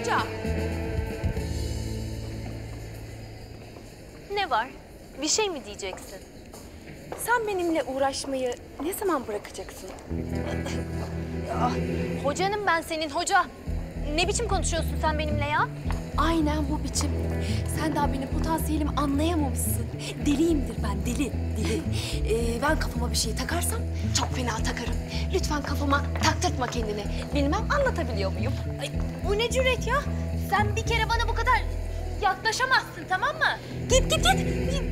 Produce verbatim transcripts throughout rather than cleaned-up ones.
hoca. Ne var? Bir şey mi diyeceksin? Sen benimle uğraşmayı ne zaman bırakacaksın? Ya, hocanım ben senin hoca. Ne biçim konuşuyorsun sen benimle ya? Aynen bu biçim. Sen daha benim potansiyelimi anlayamamışsın. Deliyimdir ben, deli, deli. Ee, ben kafama bir şey takarsam çok fena takarım. Lütfen kafama taktırtma kendini. Bilmem anlatabiliyor muyum? Ay, bu ne cüret ya? Sen bir kere bana bu kadar yaklaşamazsın, tamam mı? Git, git, git.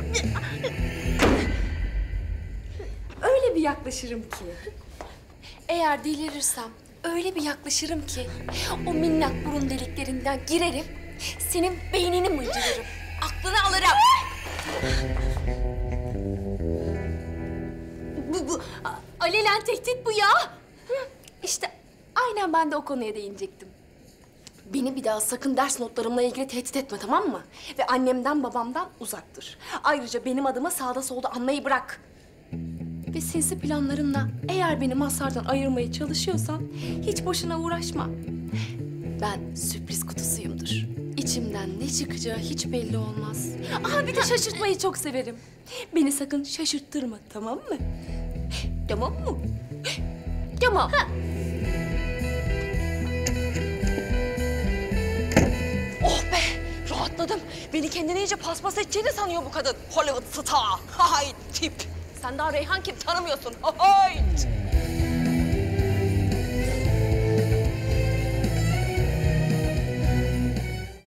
Öyle bir yaklaşırım ki. Eğer delirirsem öyle bir yaklaşırım ki o minnak burun deliklerinden girerim, senin beynini mıncırırım, aklını alırım. bu, bu a- alenen tehdit bu ya. İşte aynen ben de o konuya değinecektim. Beni bir daha sakın ders notlarımla ilgili tehdit etme, tamam mı? Ve annemden babamdan uzak dur. Ayrıca benim adıma sağda solda anlayı bırak. Ve sinsi planlarınla eğer beni Mazhar'dan ayırmaya çalışıyorsan hiç boşuna uğraşma. Ben sürpriz kutusuyumdur. İçimden ne çıkacağı hiç belli olmaz. Aha bir de şaşırtmayı çok severim. Beni sakın şaşırttırma, tamam mı? Tamam mı? Tamam. Ha. Oh be! Rahatladım. Beni kendine iyice paspas edeceğini sanıyor bu kadın. Hollywood star. Hay tip. Sen daha Reyhan kim tanımıyorsun. Hay.